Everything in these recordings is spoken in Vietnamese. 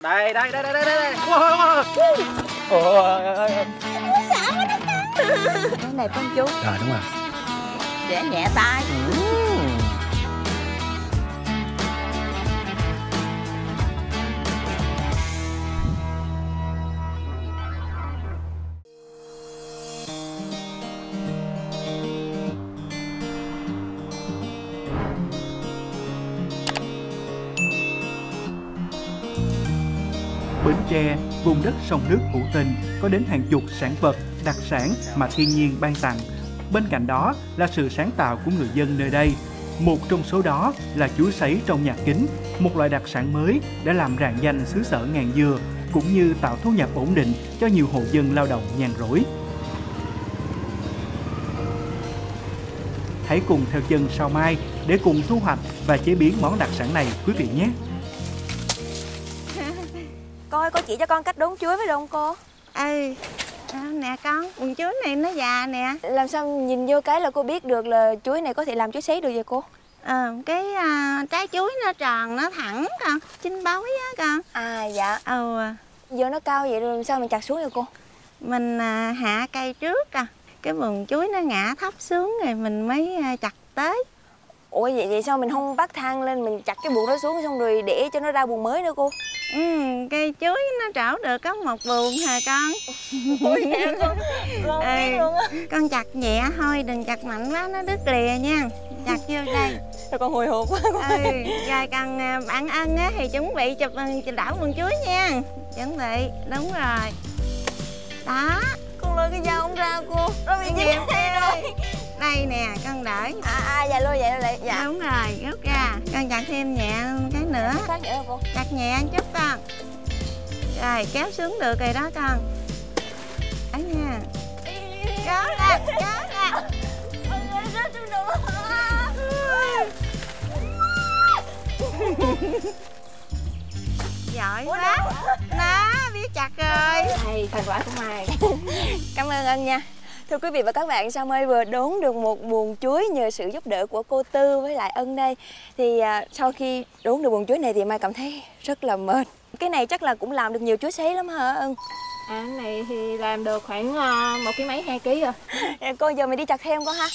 Đây đây đây đây đây đây. Ôi. Sợ quá đó con. Cái này con chú. Rồi đúng rồi. Để nhẹ tay. Bến Tre, vùng đất sông nước hữu tình, có đến hàng chục sản vật, đặc sản mà thiên nhiên ban tặng. Bên cạnh đó là sự sáng tạo của người dân nơi đây. Một trong số đó là chuối sấy trong nhà kính, một loại đặc sản mới đã làm rạng danh xứ sở ngàn dừa, cũng như tạo thu nhập ổn định cho nhiều hộ dân lao động nhàn rỗi. Hãy cùng theo chân Sao Mai để cùng thu hoạch và chế biến món đặc sản này quý vị nhé! Cô chỉ cho con cách đốn chuối với được không cô? Nè con, vườn chuối này nó già nè. Làm sao nhìn vô cái là cô biết được là chuối này có thể làm chuối sấy được vậy cô? Trái chuối nó tròn, nó thẳng con, chín bói á con. À dạ. Giờ nó cao vậy rồi làm sao mình chặt xuống vậy cô? Mình hạ cây trước cái vườn chuối nó ngã thấp xuống rồi mình mới chặt tới. Ủa vậy sao mình không bắt thang lên mình chặt cái buồng đó xuống xong rồi để cho nó ra buồng mới nữa cô? Cây chuối nó trổ được có một buồng hả con? Ui, con biết luôn á. Con chặt nhẹ thôi, đừng chặt mạnh quá nó đứt lìa nha. Chặt vô đây. Rồi con hồi hộp quá. Rồi cần bạn Ân á thì chuẩn bị chụp đảo vườn chuối nha. Chuẩn bị, đúng rồi. Đó. Con lôi cái dao không ra cô. Rồi bị dính đây rồi. Đây nè, con đỡ. Dạ lôi vậy lại. Dạ. Đúng rồi, rút ra. Con chặt thêm nhẹ cái nữa. Khác vậy hả cô? Chặt nhẹ chút con. Rồi, kéo xuống được rồi đó con. Đấy nha. Kéo ra, kéo ra. Giỏi quá. Đó, biết chặt rồi. Hay, thành quả của Mai. Cảm ơn Ân nha. Thưa quý vị và các bạn, Sao Mai vừa đốn được một buồng chuối nhờ sự giúp đỡ của cô Tư với lại Ân đây. Thì sau khi đốn được buồng chuối này thì Mai cảm thấy rất là mệt. Cái này chắc là cũng làm được nhiều chuối sấy lắm hả Ân? Cái này thì làm được khoảng 1 ký mấy 2 ký rồi. Cô giờ mình đi chặt thêm con ha.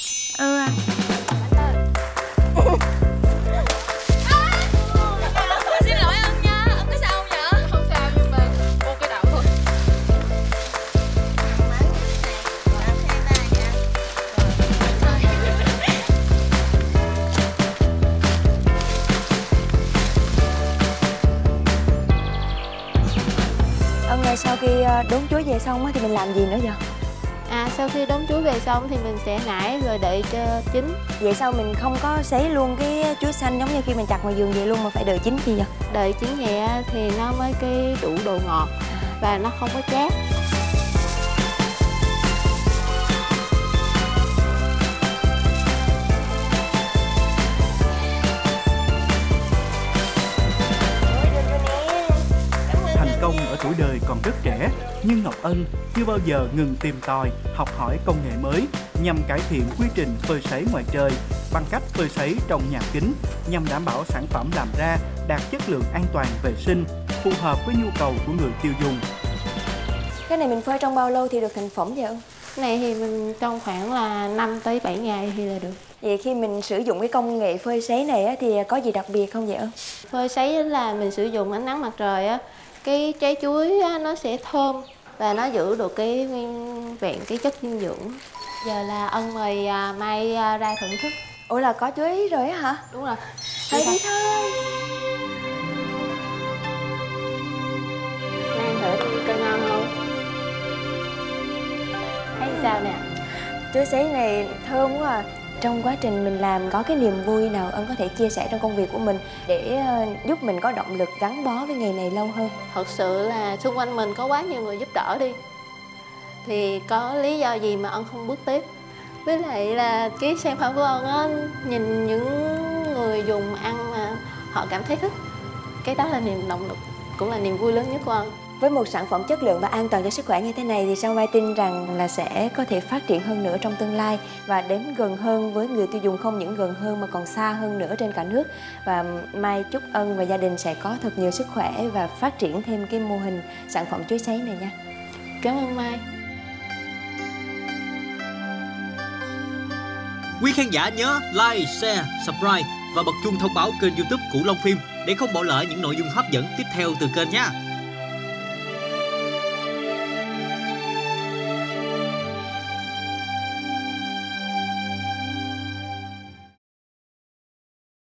Xin lỗi Ân nha, Ân có sao không vậy? Không sao nhưng mà cô cái đầu thôi. Ân ơi, sau khi đốn chuối về xong thì mình làm gì nữa vậy? Sau khi đốn chuối về xong thì mình sẽ nải rồi đợi cho chín. Vậy sao mình không có sấy luôn cái chuối xanh giống như khi mình chặt ngoài vườn vậy luôn mà phải đợi chín chi vậy? Đợi chín vậy thì nó mới cái đủ độ ngọt và nó không có chát. Thành công ở tuổi đời còn rất trẻ, nhưng Ngọc Ân chưa bao giờ ngừng tìm tòi, học hỏi công nghệ mới nhằm cải thiện quy trình phơi sấy ngoài trời bằng cách phơi sấy trong nhà kính nhằm đảm bảo sản phẩm làm ra đạt chất lượng an toàn vệ sinh, phù hợp với nhu cầu của người tiêu dùng. Cái này mình phơi trong bao lâu thì được thành phẩm vậy Ân? Cái này thì mình trong khoảng là 5 tới 7 ngày thì là được. Vậy khi mình sử dụng cái công nghệ phơi sấy này thì có gì đặc biệt không vậy Ân? Phơi sấy là mình sử dụng ánh nắng mặt trời cái trái chuối nó sẽ thơm và nó giữ được cái nguyên vẹn cái chất dinh dưỡng. Giờ là Ân mời Mai ra thưởng thức. Ủa là có chuối rồi á hả? Đúng rồi. Thôi đi thôi. Ăn thử coi ngon không? Thấy sao nè? Chuối sấy này thơm quá à. Trong quá trình mình làm có cái niềm vui nào Ân có thể chia sẻ trong công việc của mình để giúp mình có động lực gắn bó với nghề này lâu hơn? Thật sự là xung quanh mình có quá nhiều người giúp đỡ đi thì có lý do gì mà Ân không bước tiếp. Với lại là cái sản phẩm của Ân á, nhìn những người dùng ăn mà họ cảm thấy thích. Cái đó là niềm động lực, cũng là niềm vui lớn nhất của Ân. Với một sản phẩm chất lượng và an toàn cho sức khỏe như thế này thì Sao Mai tin rằng là sẽ có thể phát triển hơn nữa trong tương lai và đến gần hơn với người tiêu dùng, không những gần hơn mà còn xa hơn nữa trên cả nước. Và Mai chúc Ân và gia đình sẽ có thật nhiều sức khỏe và phát triển thêm cái mô hình sản phẩm chuối sấy này nha. Cảm ơn Mai. Quý khán giả nhớ like, share, subscribe và bật chuông thông báo kênh YouTube Cửu Long Phim để không bỏ lỡ những nội dung hấp dẫn tiếp theo từ kênh nha.